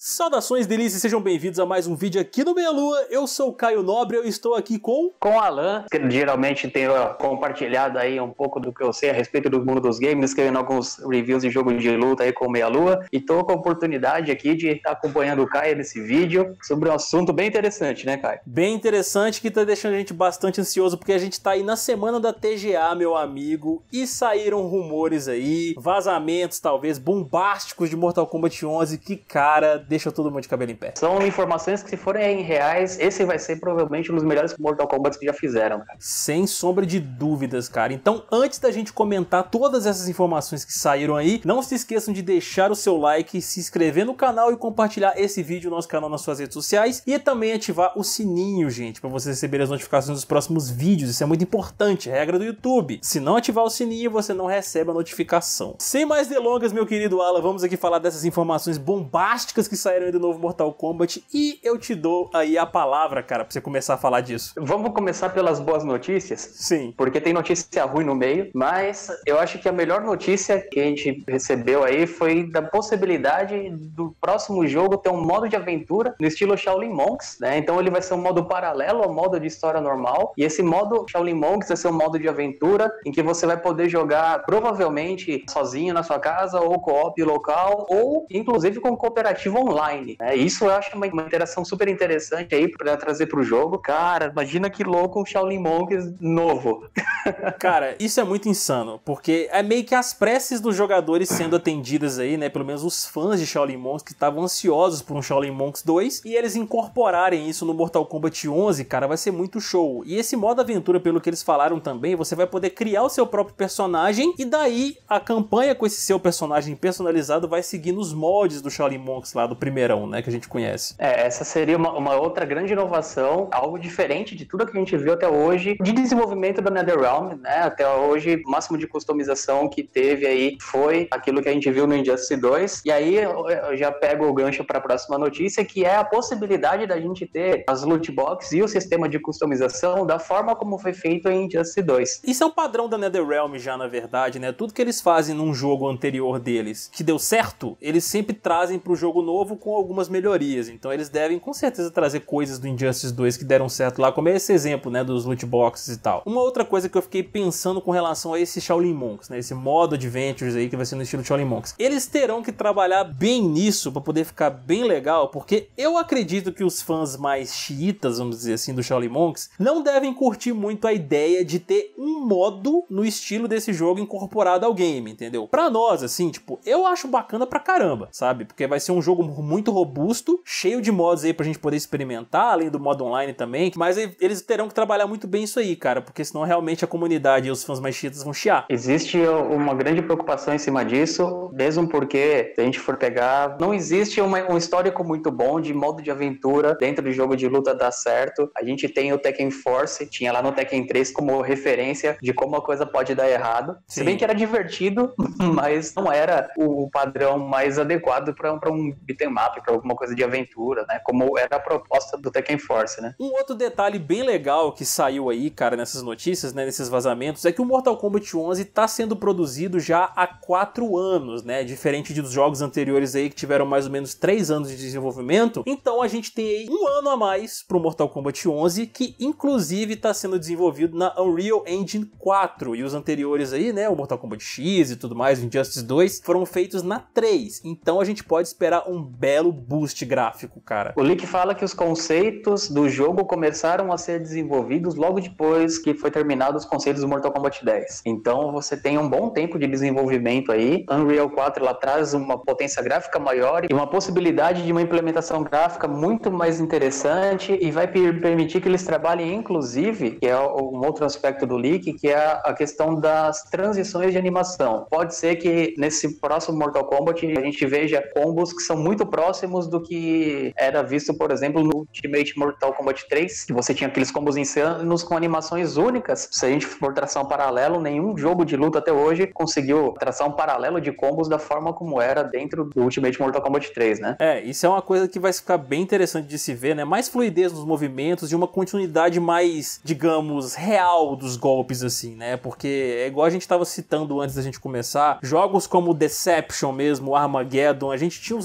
Saudações delícias, sejam bem-vindos a mais um vídeo aqui no Meia Lua. Eu sou o Caio Nobre, eu estou aqui com o Alan, que geralmente tenho compartilhado aí um pouco do que eu sei a respeito do mundo dos games, escrevendo alguns reviews de jogo de luta aí com o Meia Lua, e tô com a oportunidade aqui de estar acompanhando o Caio nesse vídeo sobre um assunto bem interessante, né, Caio? Bem interessante, que tá deixando a gente bastante ansioso, porque a gente tá aí na semana da TGA, meu amigo, e saíram rumores aí, vazamentos talvez bombásticos de Mortal Kombat 11, que cara, deixa todo mundo de cabelo em pé. São informações que, se forem em reais, esse vai ser provavelmente um dos melhores Mortal Kombat que já fizeram, cara. Sem sombra de dúvidas, cara. Então, antes da gente comentar todas essas informações que saíram aí, não se esqueçam de deixar o seu like, se inscrever no canal e compartilhar esse vídeo no nosso canal nas suas redes sociais, e também ativar o sininho, gente, para vocês receberem as notificações dos próximos vídeos. Isso é muito importante, regra do YouTube. Se não ativar o sininho, você não recebe a notificação. Sem mais delongas, meu querido Alan, vamos aqui falar dessas informações bombásticas que saíram aí do novo Mortal Kombat, e eu te dou aí a palavra, cara, pra você começar a falar disso. Vamos começar pelas boas notícias? Sim. Porque tem notícia ruim no meio, mas eu acho que a melhor notícia que a gente recebeu aí foi da possibilidade do próximo jogo ter um modo de aventura no estilo Shaolin Monks, né? Então ele vai ser um modo paralelo ao modo de história normal, e esse modo Shaolin Monks vai ser um modo de aventura em que você vai poder jogar provavelmente sozinho na sua casa, ou co-op local, ou inclusive com cooperativo online, né? Isso eu acho uma interação super interessante aí pra trazer pro jogo. Cara, imagina que louco um Shaolin Monks novo. Cara, isso é muito insano, porque é meio que as preces dos jogadores sendo atendidas aí, né? Pelo menos os fãs de Shaolin Monks que estavam ansiosos por um Shaolin Monks 2, e eles incorporarem isso no Mortal Kombat 11, cara, vai ser muito show. E esse modo aventura, pelo que eles falaram também, você vai poder criar o seu próprio personagem, e daí a campanha com esse seu personagem personalizado vai seguir nos moldes do Shaolin Monks lá do primeirão, né? Que a gente conhece. Essa seria uma outra grande inovação, algo diferente de tudo que a gente viu até hoje, de desenvolvimento da NetherRealm, né? Até hoje, o máximo de customização que teve aí foi aquilo que a gente viu no Injustice 2, e aí eu já pego o gancho para a próxima notícia, que é a possibilidade da gente ter as loot boxes e o sistema de customização da forma como foi feito em Injustice 2. Isso é um padrão da NetherRealm já, na verdade, né? Tudo que eles fazem num jogo anterior deles, que deu certo, eles sempre trazem pro jogo novo com algumas melhorias. Então eles devem com certeza trazer coisas do Injustice 2 que deram certo lá, como é esse exemplo, né, dos loot boxes e tal. Uma outra coisa que eu fiquei pensando com relação a esse Shaolin Monks, né, esse modo Adventures aí que vai ser no estilo Shaolin Monks. Eles terão que trabalhar bem nisso para poder ficar bem legal, porque eu acredito que os fãs mais xiitas, vamos dizer assim, do Shaolin Monks, não devem curtir muito a ideia de ter um modo no estilo desse jogo incorporado ao game, entendeu? Pra nós, assim, tipo, eu acho bacana pra caramba, sabe? Porque vai ser um jogo muito robusto, cheio de modos aí pra gente poder experimentar, além do modo online também, mas eles terão que trabalhar muito bem isso aí, cara, porque senão realmente a comunidade e os fãs mais chiitas vão chiar. Existe uma grande preocupação em cima disso, mesmo porque, se a gente for pegar, não existe um histórico muito bom de modo de aventura dentro de jogo de luta dar certo. A gente tem o Tekken Force, tinha lá no Tekken 3 como referência de como a coisa pode dar errado. Sim. Se bem que era divertido, mas não era o padrão mais adequado para um beat'em up, para alguma coisa de aventura, né? Como era a proposta do Tekken Force, né? Um outro detalhe bem legal que saiu aí, cara, nessas notícias, né, nesses vazamentos, é que o Mortal Kombat 11 tá sendo produzido já há 4 anos, né? Diferente dos jogos anteriores aí que tiveram mais ou menos 3 anos de desenvolvimento. Então a gente tem aí 1 ano a mais pro Mortal Kombat 11, que inclusive tá sendo desenvolvido na Unreal Engine 4. E os anteriores aí, né, o Mortal Kombat X e tudo mais, o Injustice 2, foram feitos na 3. Então a gente pode esperar um belo boost gráfico, cara. O leak fala que os conceitos do jogo começaram a ser desenvolvidos logo depois que foi terminado os conceitos do Mortal Kombat 10. Então você tem um bom tempo de desenvolvimento aí. Unreal 4 ela traz uma potência gráfica maior e uma possibilidade de uma implementação gráfica muito mais interessante, e vai permitir que eles trabalhem, inclusive, que é um outro aspecto do leak, que é a questão das transições de animação. Pode ser que nesse próximo Mortal Kombat a gente veja combos que são muito próximos do que era visto, por exemplo, no Ultimate Mortal Kombat 3, que você tinha aqueles combos insanos com animações únicas. Se a gente for traçar um paralelo, nenhum jogo de luta até hoje conseguiu traçar um paralelo de combos da forma como era dentro do Ultimate Mortal Kombat 3, né? Isso é uma coisa que vai ficar bem interessante de se ver, né? Mais fluidez nos movimentos e uma continuidade mais, digamos, real dos golpes, assim, né? Porque é igual a gente tava citando antes da gente começar, jogos como Deception mesmo, Armageddon, a gente tinha os movimentos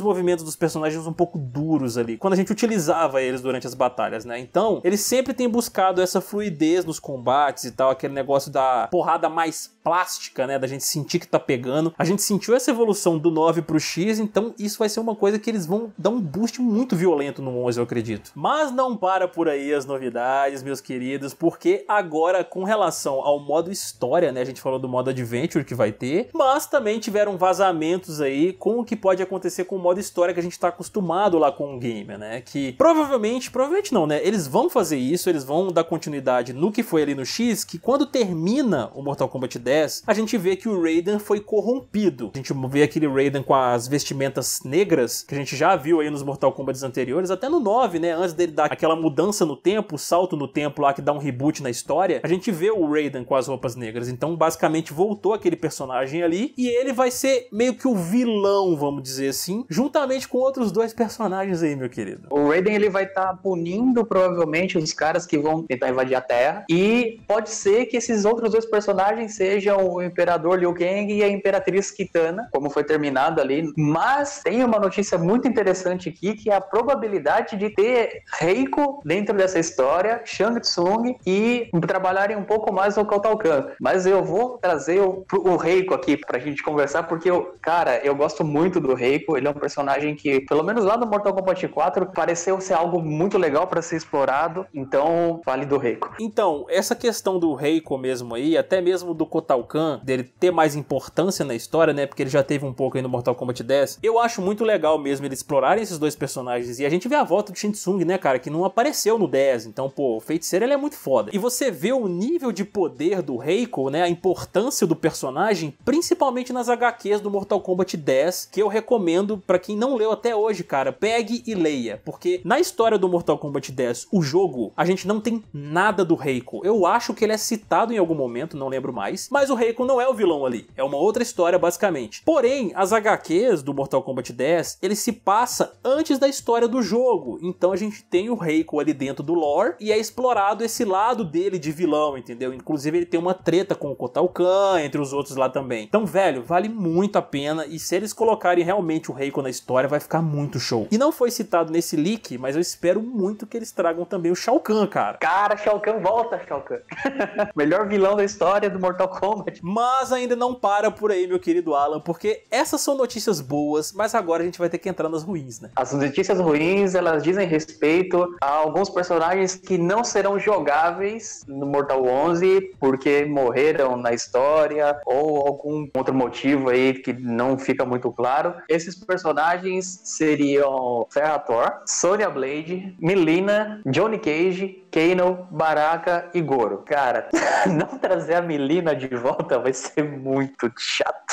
dos personagens um pouco duros ali, quando a gente utilizava eles durante as batalhas, né? Então, eles sempre têm buscado essa fluidez nos combates e tal, aquele negócio da porrada mais plástica, né? Da gente sentir que tá pegando. A gente sentiu essa evolução do 9 pro X, então isso vai ser uma coisa que eles vão dar um boost muito violento no 11, eu acredito. Mas não para por aí as novidades, meus queridos, porque agora, com relação ao modo história, né? A gente falou do modo Adventure que vai ter, mas também tiveram vazamentos aí com o que pode acontecer com o modo história que a gente tá acostumado lá com o game, né? Que provavelmente não, né? Eles vão fazer isso, eles vão dar continuidade no que foi ali no X, que quando termina o Mortal Kombat 10, a gente vê que o Raiden foi corrompido. A gente vê aquele Raiden com as vestimentas negras, que a gente já viu aí nos Mortal Kombat anteriores, até no 9, né? Antes dele dar aquela mudança no tempo, o salto no tempo lá que dá um reboot na história, a gente vê o Raiden com as roupas negras. Então, basicamente, voltou aquele personagem ali, e ele vai ser meio que o vilão, vamos dizer assim, juntamente com outros dois personagens aí, meu querido. O Raiden, ele vai estar punindo, provavelmente, os caras que vão tentar invadir a Terra, e pode ser que esses outros dois personagens sejam o Imperador Liu Kang e a Imperatriz Kitana, como foi terminado ali. Mas tem uma notícia muito interessante aqui, que é a probabilidade de ter Reiko dentro dessa história, Shang Tsung, e trabalharem um pouco mais o Kotal Kahn. Mas eu vou trazer o Reiko aqui pra gente conversar, porque eu gosto muito do Reiko. Ele é um personagem que, pelo menos lá no Mortal Kombat 4, pareceu ser algo muito legal pra ser explorado. Então, fale do Reiko. Então, essa questão do Reiko mesmo aí, até mesmo do Kotal Kahn, dele ter mais importância na história, né? Porque ele já teve um pouco aí no Mortal Kombat 10. Eu acho muito legal mesmo eles explorarem esses dois personagens. E a gente vê a volta do Shang Tsung, né, cara? Que não apareceu no 10. Então, pô, o feiticeiro, ele é muito foda. E você vê o nível de poder do Reiko, né? A importância do personagem, principalmente nas HQs do Mortal Kombat 10, que eu recomendo pra quem não leu até hoje, cara. Pegue e leia. Porque na história do Mortal Kombat 10, o jogo, a gente não tem nada do Reiko. Eu acho que ele é citado em algum momento, não lembro mais. Mas o Reiko não é o vilão ali. É uma outra história, basicamente. Porém, as HQs do Mortal Kombat 10, ele se passa antes da história do jogo. Então a gente tem o Reiko ali dentro do lore e é explorado esse lado dele de vilão, entendeu? Inclusive ele tem uma treta com o Kotal Kahn, entre os outros lá também. Então, velho, vale muito a pena, e se eles colocarem realmente o Reiko na história, vai ficar muito show. E não foi citado nesse leak, mas eu espero muito que eles tragam também o Shao Kahn, cara. Cara, Shao Kahn, volta, Shao Kahn. Melhor vilão da história do Mortal Kombat. Mas ainda não para por aí, meu querido Alan, porque essas são notícias boas, mas agora a gente vai ter que entrar nas ruins, né? As notícias ruins, elas dizem respeito a alguns personagens que não serão jogáveis no Mortal 11 porque morreram na história ou algum outro motivo aí que não fica muito claro. Esses personagens seriam Serrator, Sonya Blade, Mileena, Johnny Cage, Kano, Baraka e Goro. Cara, não trazer a Mileena de volta vai ser muito chato.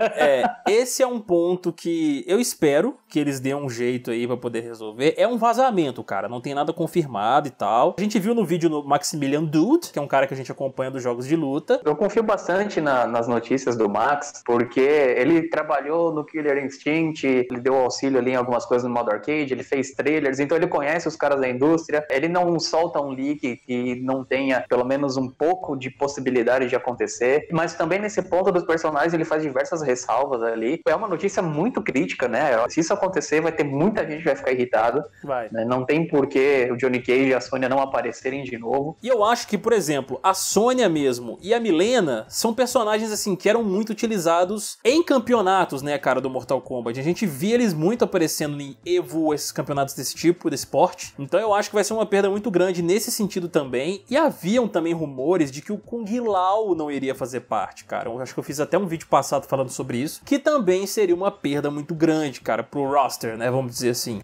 Esse é um ponto que eu espero que eles dêem um jeito aí pra poder resolver. É um vazamento, cara, não tem nada confirmado e tal. A gente viu no vídeo no Maximilian Dood, que é um cara que a gente acompanha dos jogos de luta. Eu confio bastante nas notícias do Max, porque ele trabalhou no Killer Instinct, ele deu auxílio ali em algumas coisas no modo arcade, ele fez trailers, então ele conhece os caras da indústria. Ele não solta um leak que não tenha pelo menos um pouco de possibilidade de acontecer, mas também nesse ponto dos personagens ele faz diversas ressalvas ali. É uma notícia muito crítica, né? Se isso acontecer, vai ter muita gente que vai ficar irritada. Vai. Né? Não tem por que o Johnny Cage e a Sonya não aparecerem de novo. E eu acho que, por exemplo, a Sonya mesmo e a Mileena são personagens, assim, que eram muito utilizados em campeonatos, né, cara, do Mortal Kombat. A gente via eles muito aparecendo em EVO, esses campeonatos desse tipo, desse porte. Então eu acho que vai ser uma perda muito grande nesse sentido também. E haviam também rumores de que o Kung Lao não iria fazer parte, cara. Eu acho que eu fiz até um vídeo passado falando sobre isso, que também seria uma perda muito grande, cara, pro roster, né, vamos dizer assim.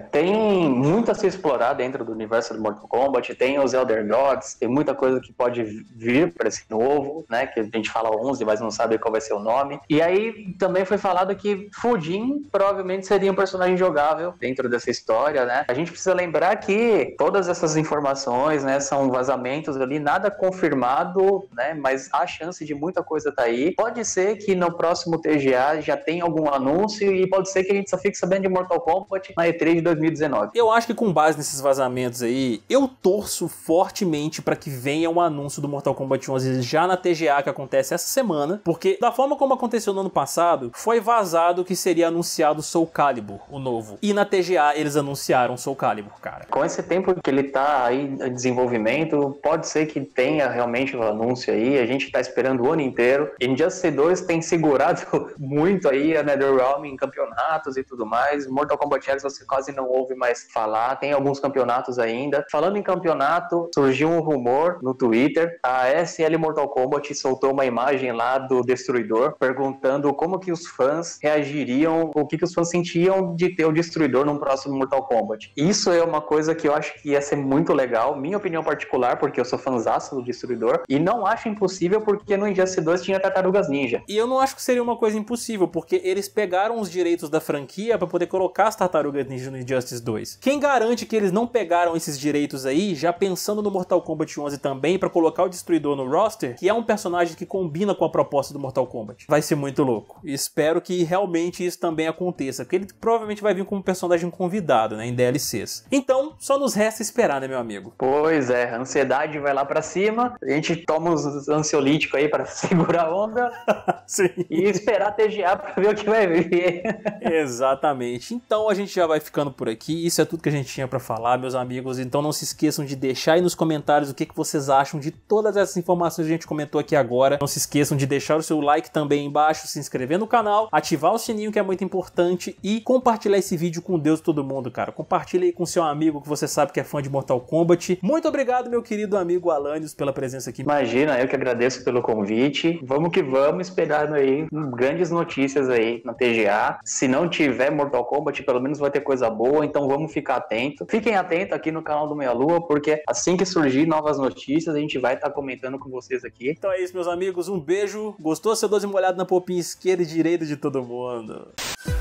Tem muito a se explorar dentro do universo do Mortal Kombat, tem os Elder Gods, tem muita coisa que pode vir para esse novo, né, que a gente fala 11, mas não sabe qual vai ser o nome. E aí também foi falado que Fujin provavelmente seria um personagem jogável dentro dessa história, né. A gente precisa lembrar que todas essas informações, né, são vazamentos ali, nada confirmado, né, mas há chance de muita coisa tá aí. Pode ser que no próximo TGA já tenha algum anúncio e pode ser que a gente só fique sabendo de Mortal Kombat na E3 de 2019. Eu acho que com base nesses vazamentos aí, eu torço fortemente pra que venha um anúncio do Mortal Kombat 11 já na TGA que acontece essa semana, porque da forma como aconteceu no ano passado, foi vazado que seria anunciado Soul Soul Calibur, o novo. E na TGA eles anunciaram Soul Calibur, cara. Com esse tempo que ele tá aí em desenvolvimento, pode ser que tenha realmente um anúncio aí, a gente tá esperando o ano inteiro. Injustice 2 tem segurado muito aí a NetherRealm em campeonatos e tudo mais. Mortal Kombat X você quase não ouve mais falar, tem alguns campeonatos ainda. Falando em campeonato, surgiu um rumor no Twitter, a SL Mortal Kombat soltou uma imagem lá do Destruidor, perguntando como que os fãs reagiriam, o que os fãs sentiam de ter o Destruidor num próximo Mortal Kombat. Isso é uma coisa que eu acho que ia ser muito legal, minha opinião particular, porque eu sou fãzaço do Destruidor, e não acho impossível porque no Injustice 2 tinha Tartarugas Ninja. E eu não acho que seria uma coisa impossível, porque eles pegaram os direitos da franquia pra poder colocar as Tartarugas Ninja no Injustice 2. Quem garante que eles não pegaram esses direitos aí, já pensando no Mortal Kombat 11 também, pra colocar o Destruidor no roster, que é um personagem que combina com a proposta do Mortal Kombat? Vai ser muito louco. E espero que realmente isso também aconteça, porque ele provavelmente vai vir como personagem convidado, né, em DLCs. Então, só nos resta esperar, né, meu amigo? Pois é, a ansiedade vai lá pra cima, a gente toma os ansiolíticos aí pra segurar a onda. Sim. E esperar a TGA pra ver o que vai vir. Exatamente. Então a gente já vai ficando por aqui. Isso é tudo que a gente tinha pra falar, meus amigos. Então não se esqueçam de deixar aí nos comentários o que vocês acham de todas essas informações que a gente comentou aqui agora. Não se esqueçam de deixar o seu like também embaixo, se inscrever no canal, ativar o sininho que é muito importante e compartilhar esse vídeo com Deus e todo mundo, cara. Compartilha aí com seu amigo que você sabe que é fã de Mortal Kombat. Muito obrigado, meu querido amigo Alanios, pela presença aqui. Imagina, eu que agradeço pelo convite. Vamos que vamos, esperando aí grandes notícias aí na TGA. Se não tiver Mortal Kombat, pelo menos vai ter coisa boa, então vamos ficar atento. Fiquem atentos aqui no canal do Meia Lua, porque assim que surgir novas notícias, a gente vai estar comentando com vocês aqui. Então é isso, meus amigos. Um beijo. Gostou? Seu doce molhado na popinha esquerda e direita de todo mundo.